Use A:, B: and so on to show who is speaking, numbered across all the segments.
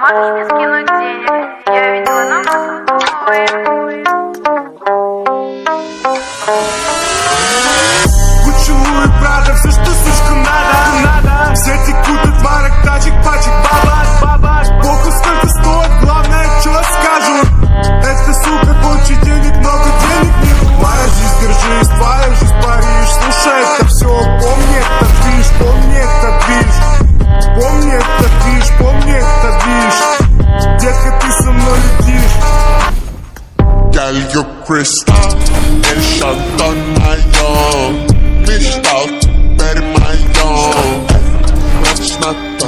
A: можешь мне скинуть денег? Я видела номер твой.
B: Поцелуй, правда, все, что слишком надо. Все текут от марок, тачек, пачек, бабаш. Похуй, сколько стоит, главное, что скажут. Эта сука хочет денег, много денег не. Моя жизнь, держись, твоя жизнь, Париж. Слушай, это все, помни это движ, помни это движ. Помни это движ, помни это движ. Детка, ты со мной летишь.
C: Girl, you're crystal, el Shantan mayor. Mishtal, per mayor. Rachnata,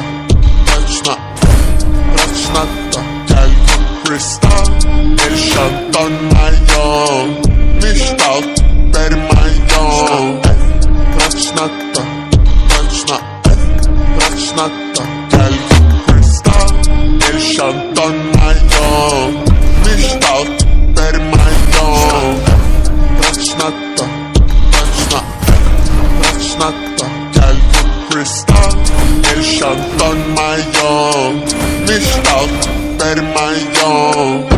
C: girl, you're crystal, el Shantan mayor. Mishtal, per mayor. Rachnata, girl, you're crystal, el Shantan mayor. Mishtal, per mayor. Rachnata, girl, you're crystal, el Shantan mayor. Mishtal, per mayor.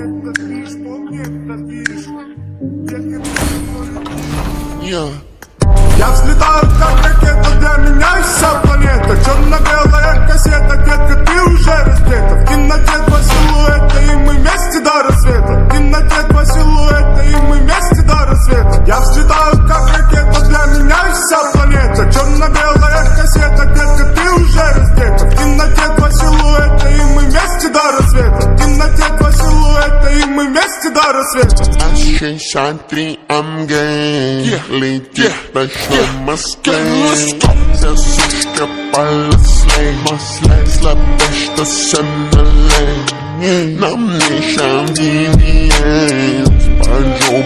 C: Yeah.
B: Я взлетаю, как ракета, для меня вся планета. Черно-белая кассета, детка, ты уже раздета. В темноте два силуэта, и мы вместе до рассвета. В темноте два силуэта, и мы вместе до рассвета. Я взлетаю, как ракета, для меня вся планета. Черно-белая кассета, детка, ты уже раздета. В темноте два силуэта, и мы вместе до рассвета. В темноте два силуэта, и мы вместе до рассвета.
C: Шантри, I'm gay. Летит ночной Москве. Вся сушка полослей. Слабый, что все налей. Нам не шамбиниен. Спажу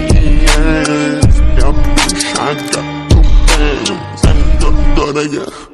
C: по-виен. Я пишу, как тупен. Дорого.